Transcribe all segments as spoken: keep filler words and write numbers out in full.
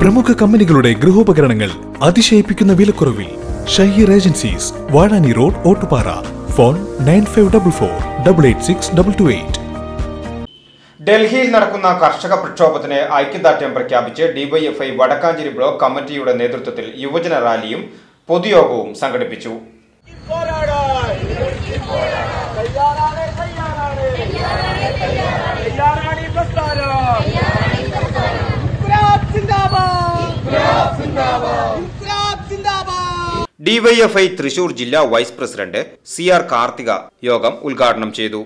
പ്രമുഖ കമ്പനികളുടെ ഗൃഹോപകരണങ്ങൾ അതിശയിപ്പിക്കുന്ന വിലക്കുറവിൽ. Shaheer agencies, Vazhani road, Ottupara. Phone nine five double four double eight six double two eight. ഡൽഹിയിൽ നടക്കുന്ന കർഷക പ്രക്ഷോഭത്തിന് ഐക്യദാർഢ്യം പ്രഖ്യാപിച്ച് ഡിവൈഎഫ്ഐ വടക്കാഞ്ചേരി ബ്ലോക്ക് കമ്മിറ്റിയുടെ നേതൃത്വത്തിൽ യുവജന റാലിയും പൊതുയോഗവും സംഘടിപ്പിച്ചു. ഡിവൈഎഫ്ഐ തൃശൂർ ജില്ലാ vice president C R Karthika യോഗം ഉദ്ഘാടനം ചെയ്തു.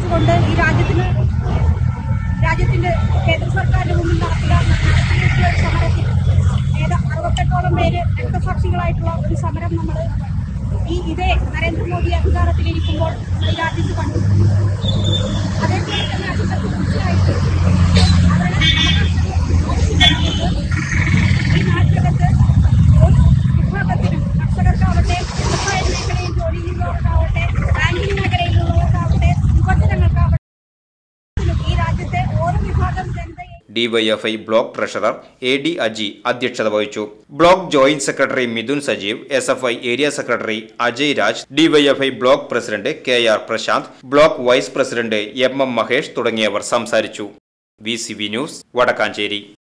രാജ്യത്തിന്റെ കേന്ദ്ര സർക്കാരിന് മുന്നിൽ നടപ്പിലാക്കുന്ന സമരത്തിൽ അറുപത്തെട്ടോളം പേര് രക്തസാക്ഷികളായിട്ടുള്ള ഒരു സമരം നമ്മൾ ഈ ഇതേ നരേന്ദ്രമോദി അധികാരത്തിലിരിക്കുമ്പോൾ നമ്മൾ ഈ രാജ്യത്ത് കണ്ടു. അതേപോലെ തന്നെ അതിന്റെ തുടർച്ചയായിട്ട് ഈ നാട്ടിലകത്ത് ഒരു വിഭാഗത്തിനും കർഷകർക്കാവട്ടെ, വ്യവസായ മേഖലയിൽ ജോലി ചെയ്യുന്നവർക്കാവട്ടെ, ബാങ്കിംഗ് മേഖലയിലുള്ളവർക്കാവട്ടെ, യുവജനങ്ങൾക്കാവട്ടെ ഈ രാജ്യത്തെ ഓരോ വിഭാഗം ജനതയെ DYFI block treasurer A D Aji അധ്യക്ഷത വഹിച്ചു. Block joint secretary Mithun Sajeev, S F I area secretary Ajay Raj, DYFI block president K R Prashanth, block vice president M M Mahesh തുടങ്ങിയവർ സംസാരിച്ചു. V C V news, Vadakkanchery.